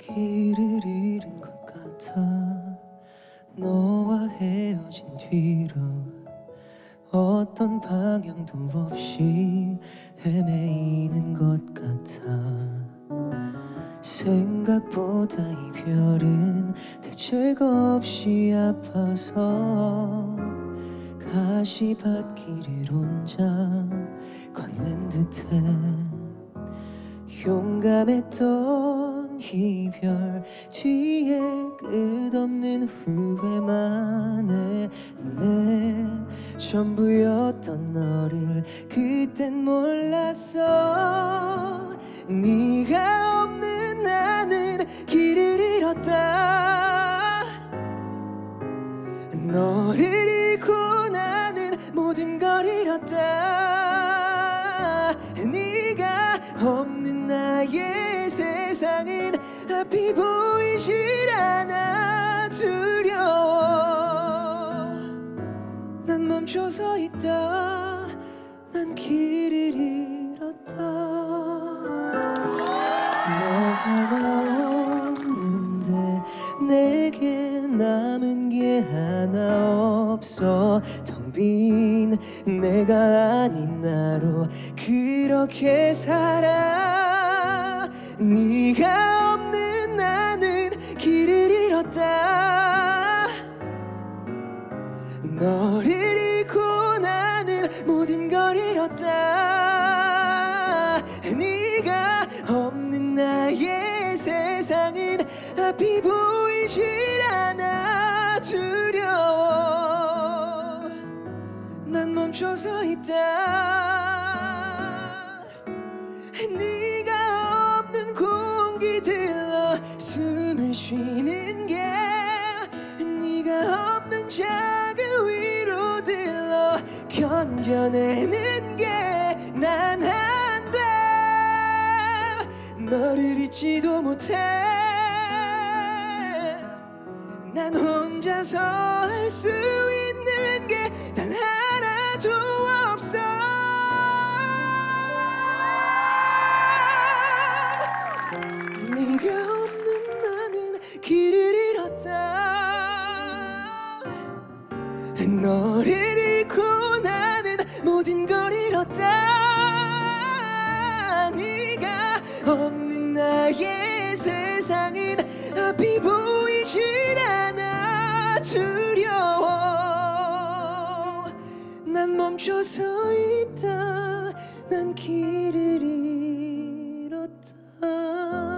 길을 잃은 것 같아. 너와 헤어진 뒤로 어떤 방향도 없이 헤매이는 것 같아. 생각보다 이별은 대책 없이 아파서 가시밭길을 혼자 걷는 듯해. 용감했던 이별 뒤에 끝없는 후회만 해. 내 전부였던 너를 그땐 몰랐어. 네가 없는 나는 길을 잃었다. 너를 잃고 나는 모든 걸 잃었다. 네가 없는 나의 세상은 앞이 보이질 않아. 두려워. 난 멈춰서 있다. 난 길을 잃었다. 너 하나 없는데 내게 남은 게 하나 없어. 텅 빈 내가 아닌 나로 그렇게 살아. 네가 없는 나는 길을 잃었다. 너를 잃고 나는 모든 걸 잃었다. 네가 없는 나의 세상은 앞이 보이질 않아. 두려워. 난 멈춰서 있다. 네가 없는 공기들로 숨을 쉬는 게, 네가 없는 작은 위로들로 견뎌내는 게 난 안 돼. 너를 잊지도 못해. 난 혼자서 할 수 있는 게 단 하나도 없어. 네가 없는 나는 길을 잃었다. 너를 잃고 나는 모든 걸 잃었다. 네가 없는 나의 세상은 앞이 보이질 않아. 두려워. 난 멈춰서 있다. 난 길을 잃었다.